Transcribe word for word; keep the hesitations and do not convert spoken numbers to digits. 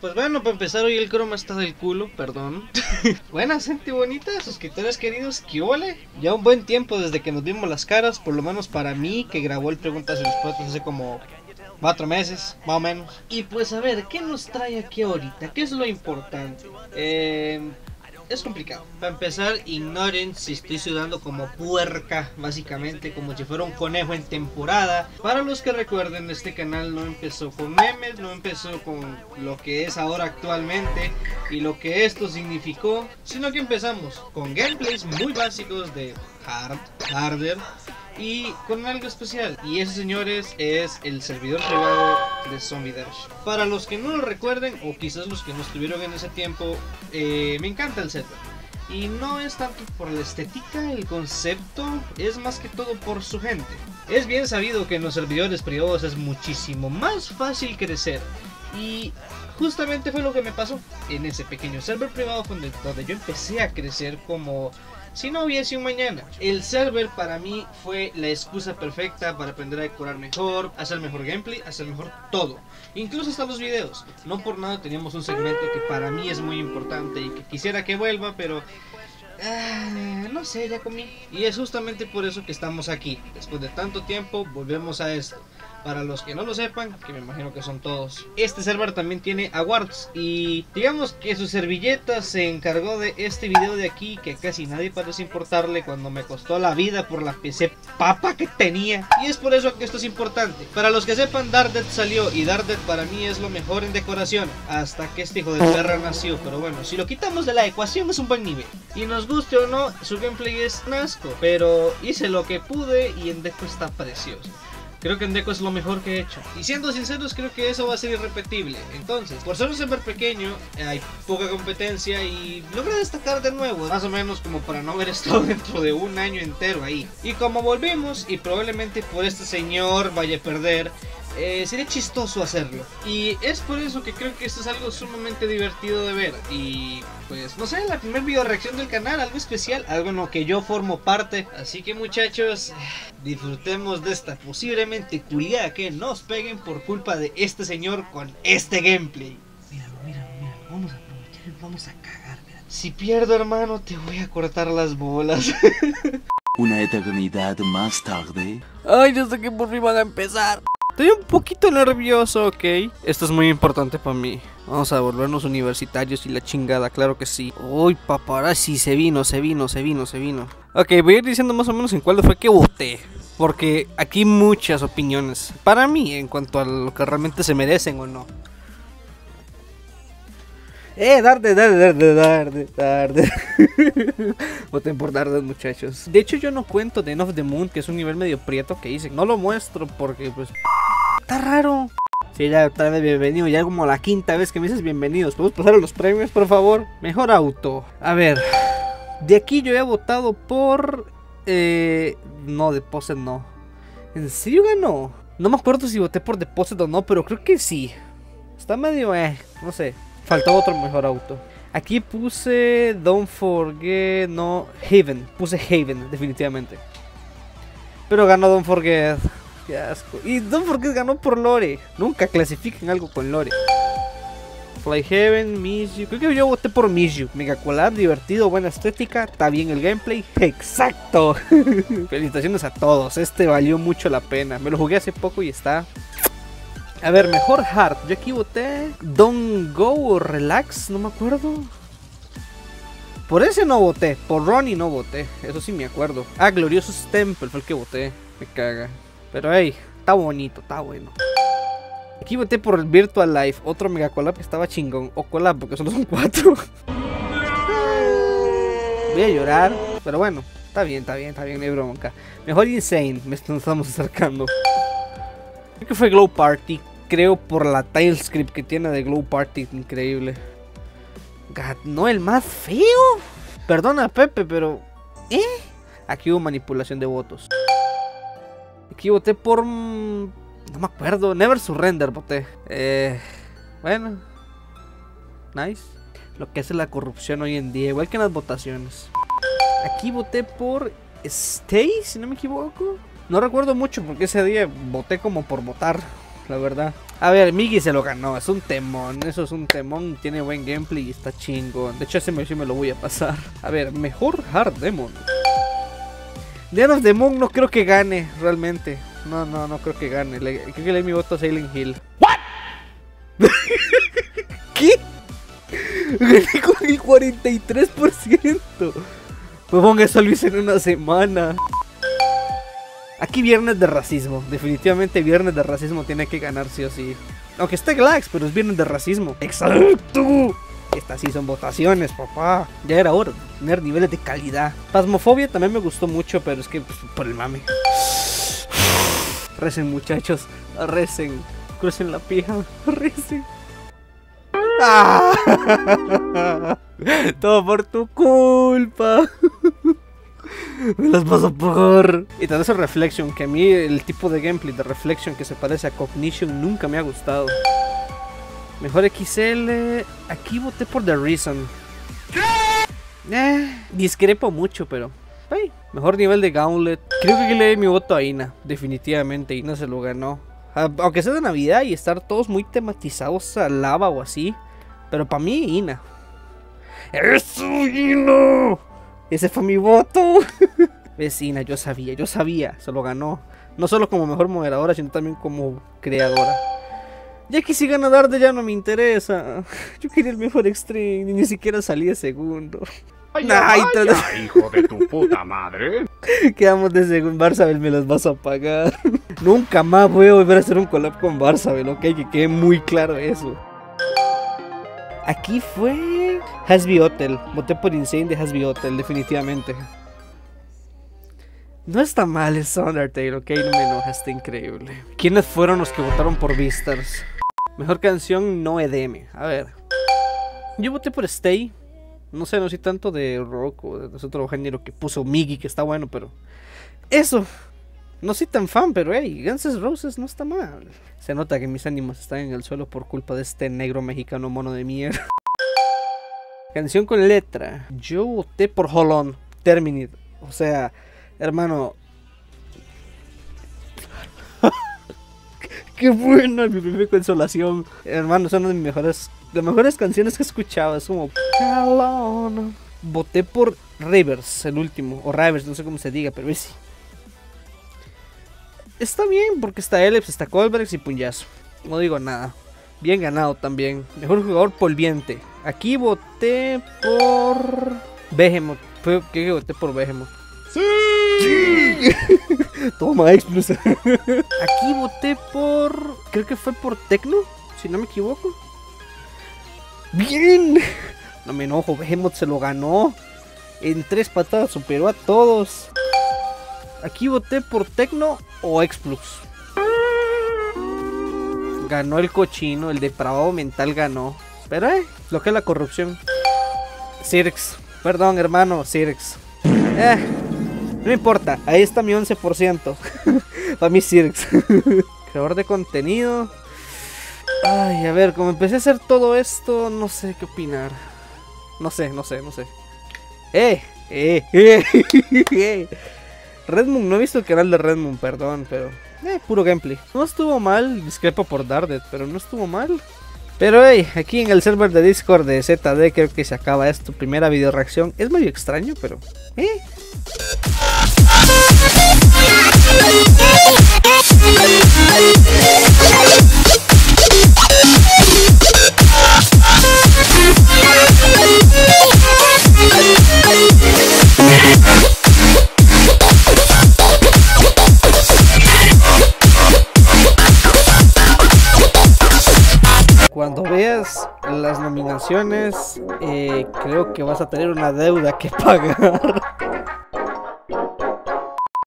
Pues bueno, para empezar hoy el croma está del culo, perdón. Buenas gente bonita, suscriptores queridos, ¿qué ole? Ya un buen tiempo desde que nos vimos las caras, por lo menos para mí, que grabó el Preguntas y Respuestas hace como cuatro meses, más o menos. Y pues a ver, ¿qué nos trae aquí ahorita? ¿Qué es lo importante? Eh... Es complicado. Para empezar, ignoren si estoy sudando como puerca, básicamente, como si fuera un conejo en temporada. Para los que recuerden, este canal no empezó con memes, no empezó con lo que es ahora actualmente y lo que esto significó, sino que empezamos con gameplays muy básicos de Hard, Harder y con algo especial. Y eso, señores, es el servidor privado de Zombie Dash. Para los que no lo recuerden, o quizás los que no estuvieron en ese tiempo, eh, me encanta el server. Y no es tanto por la estética, el concepto, es más que todo por su gente. Es bien sabido que en los servidores privados es muchísimo más fácil crecer. Y justamente fue lo que me pasó. En ese pequeño server privado fue donde, donde yo empecé a crecer como si no hubiese un mañana. El server para mí fue la excusa perfecta para aprender a decorar mejor, hacer mejor gameplay, hacer mejor todo, incluso hasta los videos. No por nada teníamos un segmento que para mí es muy importante y que quisiera que vuelva, pero ah, no sé, ya comí. Y es justamente por eso que estamos aquí. Después de tanto tiempo volvemos a esto. Para los que no lo sepan, que me imagino que son todos, este server también tiene awards. Y digamos que su servilleta se encargó de este video de aquí, que casi nadie parece importarle cuando me costó la vida por la P C papa que tenía. Y es por eso que esto es importante. Para los que sepan, Dark Death salió y Dark Death para mí es lo mejor en decoración, hasta que este hijo de perra nació. Pero bueno, si lo quitamos de la ecuación es un buen nivel. Y nos guste o no, su gameplay es un asco, pero hice lo que pude y en deco está precioso. Creo que en deco es lo mejor que he hecho. Y siendo sinceros, creo que eso va a ser irrepetible. Entonces, por ser un server pequeño, hay poca competencia y logré destacar de nuevo, más o menos como para no haber estado dentro de un año entero ahí. Y como volvimos, y probablemente por este señor vaya a perder, Eh, sería chistoso hacerlo. Y es por eso que creo que esto es algo sumamente divertido de ver. Y pues no sé, la primera video reacción del canal, algo especial, algo en lo que yo formo parte. Así que muchachos, disfrutemos de esta posiblemente culiada que nos peguen por culpa de este señor con este gameplay. Míralo, míralo, míralo, vamos a aprovechar y vamos a cagar, mira. Si pierdo, hermano, te voy a cortar las bolas. Una eternidad más tarde. Ay, yo sé que por fin van a empezar. Estoy un poquito nervioso, ok. Esto es muy importante para mí. Vamos a volvernos universitarios y la chingada, claro que sí. Uy, paparazzi, se vino, se vino, se vino, se vino. Ok, voy a ir diciendo más o menos en cuál fue que voté, porque aquí hay muchas opiniones para mí en cuanto a lo que realmente se merecen o no. Eh, Darde, Darde, Darde, Darde, Darde. Voten por Darde, muchachos. De hecho, yo no cuento de End of the Moon, que es un nivel medio prieto que hice. No lo muestro porque, pues, está raro. Sí, ya otra vez bienvenido. Ya como la quinta vez que me dices bienvenidos. ¿Podemos pasar a los premios, por favor? Mejor auto. A ver, de aquí yo he votado por... Eh, no, Deposit no. ¿En serio ganó? No me acuerdo si voté por Deposit o no, pero creo que sí. Está medio, eh, no sé. Faltaba otro mejor auto. Aquí puse Don't Forget, no, Haven. Puse Haven, definitivamente. Pero ganó Don't Forget. Qué asco. Y Don't Forget ganó por Lore. Nunca clasifiquen algo con Lore. Fly Haven, Miss You. Creo que yo voté por Miss You. Mega collab, divertido, buena estética. Está bien el gameplay. ¡Exacto! Felicitaciones a todos. Este valió mucho la pena. Me lo jugué hace poco y está... A ver, mejor hard. Yo aquí voté Don't Go o Relax, no me acuerdo. Por ese no voté. Por Ronnie no voté. Eso sí me acuerdo. Ah, Glorioso Temple fue el que voté. Me caga. Pero hey, está bonito, está bueno. Aquí voté por el Virtual Life. Otro mega collab que estaba chingón. O collab porque solo son cuatro. Voy a llorar. Pero bueno, está bien, está bien, está bien, no hay bronca. Mejor Insane. Me estamos acercando. Creo que fue Glow Party. Creo por la tile script que tiene de Glow Party. Increíble. ¿No el más feo? Perdona Pepe, pero... ¿Eh? Aquí hubo manipulación de votos. Aquí voté por... No me acuerdo. Never Surrender voté. Eh... Bueno. Nice. Lo que hace la corrupción hoy en día. Igual que en las votaciones. Aquí voté por... Stay, si no me equivoco. No recuerdo mucho porque ese día voté como por votar. la verdad. A ver, Migi se lo ganó, es un temón, eso es un temón, tiene buen gameplay y está chingón. De hecho ese sí me lo voy a pasar. A ver, mejor Hard Demon. Den of the Moon no creo que gane, realmente. No, no, no creo que gane. Le, creo que le doy mi voto a Silent Hill. ¿What? ¿Qué? Gané con el cuarenta y tres por ciento. Pues eso lo hice en una semana. Aquí viernes de racismo. Definitivamente viernes de racismo tiene que ganar sí o sí. Aunque esté Glax, pero es viernes de racismo. ¡Exacto! Estas sí son votaciones, papá. Ya era hora de tener niveles de calidad. Phasmophobia también me gustó mucho, pero es que pues, por el mame. Recen, muchachos. Recen. Crucen la pija. Recen. ¡Ah! Todo por tu culpa. Me las vas a pagar. Y tal vez el Reflection, que a mí el tipo de gameplay de Reflection que se parece a Cognition nunca me ha gustado. Mejor X L. Aquí voté por The Reason. Eh, discrepo mucho, pero hey, mejor nivel de Gauntlet. Creo que le di mi voto a Ina. Definitivamente Ina se lo ganó. Aunque sea de Navidad y estar todos muy tematizados a lava o así. Pero para mí Ina. ¡Eso, Ina! Ese fue mi voto. Es Ina, yo sabía, yo sabía. Se lo ganó. No solo como mejor moderadora, sino también como creadora. Ya que si gana Darde ya no me interesa. Yo quería el mejor extreme y ni siquiera salí de segundo. Vaya, Ay, vaya, hijo de tu puta madre. Quedamos de segundo. Barzabel, me las vas a pagar. Nunca más voy a volver a hacer un collab con Barzabel, ok, que quede muy claro eso. Aquí fue Hasby Hotel. Voté por Insane de Hasby Hotel, definitivamente. No está mal es Undertale, ok, no me enoja, está increíble. ¿Quiénes fueron los que votaron por Beastars? Mejor canción no E D M. A ver, yo voté por Stay. No sé, no sé tanto de rock o de otro género que puso Migi, que está bueno, pero eso, no soy tan fan, pero hey, Guns N' Roses no está mal. Se nota que mis ánimos están en el suelo por culpa de este negro mexicano mono de mierda. Canción con letra. Yo voté por Hold On, Terminate. O sea, hermano, qué buena, mi primera consolación. Hermano, son una de mis mejores, las mejores canciones que he escuchado. Es como Calón. Voté por Rivers, el último, o Rivers, no sé cómo se diga, pero sí. Está bien, porque está Ellipse, está Colbergs y Punyazo. No digo nada. Bien ganado también. Mejor jugador polviente. Aquí voté por Behemoth. Fue que voté por Behemoth. ¡Sí! Toma, explosión. Aquí voté por... Creo que fue por Tecno, si no me equivoco. ¡Bien! No me enojo, Behemoth se lo ganó. En tres patadas superó a todos. Aquí voté por Tecno o Explux. Ganó el cochino, el depravado mental ganó. Pero eh, lo que es la corrupción. Sirx, perdón hermano, Sirx. Eh, no importa, ahí está mi once por ciento. Para mí Sirx. Creador de contenido. Ay, a ver, como empecé a hacer todo esto, no sé qué opinar. No sé, no sé, no sé. Eh, eh, eh, eh. Redmoon, no he visto el canal de Redmoon, perdón, pero... Eh, puro gameplay. No estuvo mal, discrepo por Dardet, pero no estuvo mal. Pero hey, aquí en el server de Discord de Z D creo que se acaba esto. Primera video reacción. Es medio extraño, pero... Eh... Cuando veas las nominaciones, eh, creo que vas a tener una deuda que pagar.